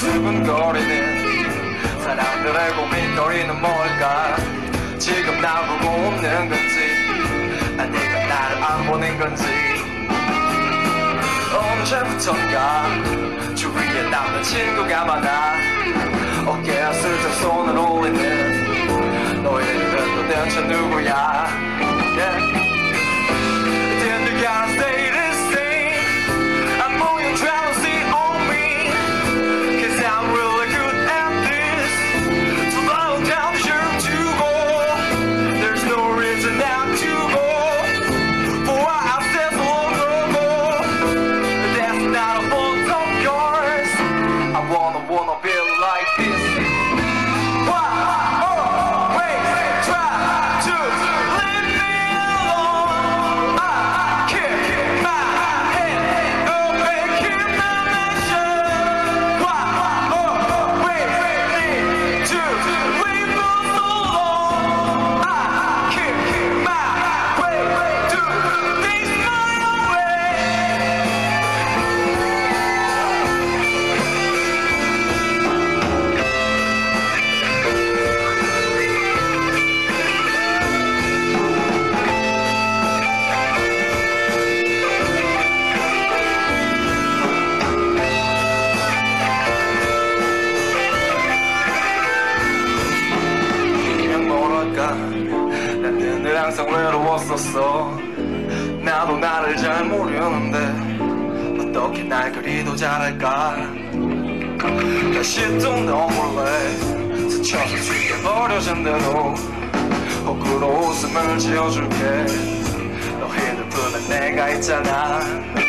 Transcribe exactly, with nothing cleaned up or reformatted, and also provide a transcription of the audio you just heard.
두근거리는 사람들의 고민거리는 뭘까? 지금 나보고 없는 건지 아니면 나를 안 보는 건지 언제부턴가 주위에 남는 친구가 많아 어깨에 슬쩍 손을 올리는 너희들은 도대체 누구야? yeah. Then you gotta stay the same I know you're trying to see on me Cause I'm really good at this So I'll tell you to go There's no reason not to go For what I said so long ago But that's not a fault of yours I wanna, wanna be like this 난 늘 항상 외로웠었어 나도 나를 잘 모르는데 어떻게 날 그리도 잘할까 다시 또 너 몰래 스쳐서 죽여버려진 대로 호구로 웃음을 지어줄게 너 핸드폰에 내가 있잖아